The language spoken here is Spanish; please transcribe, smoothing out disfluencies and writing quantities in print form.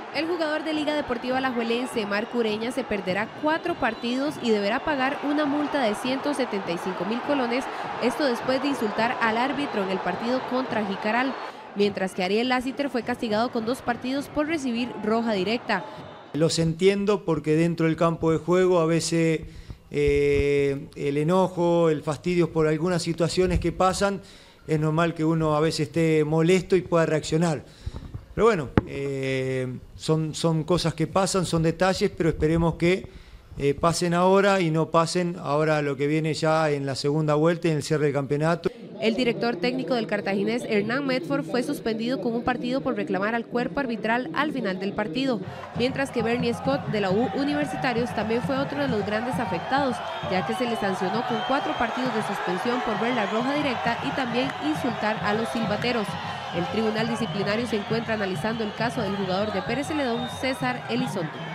El jugador de Liga Deportiva Alajuelense, Marco Ureña, se perderá 4 partidos y deberá pagar una multa de 175.000 colones, esto después de insultar al árbitro en el partido contra Jicaral, mientras que Ariel Lassiter fue castigado con 2 partidos por recibir roja directa. Los entiendo porque dentro del campo de juego a veces el enojo, el fastidio por algunas situaciones que pasan, es normal que uno a veces esté molesto y pueda reaccionar. Pero bueno, son cosas que pasan, son detalles, pero esperemos que pasen ahora y no pasen ahora lo que viene ya en la segunda vuelta y en el cierre del campeonato. El director técnico del cartaginés, Hernán Medford, fue suspendido con un partido por reclamar al cuerpo arbitral al final del partido, mientras que Bernie Scott de la U Universitarios también fue otro de los grandes afectados, ya que se le sancionó con 4 partidos de suspensión por ver la roja directa y también insultar a los silbateros. El tribunal disciplinario se encuentra analizando el caso del jugador de Pérez Celedón, César Elizondo.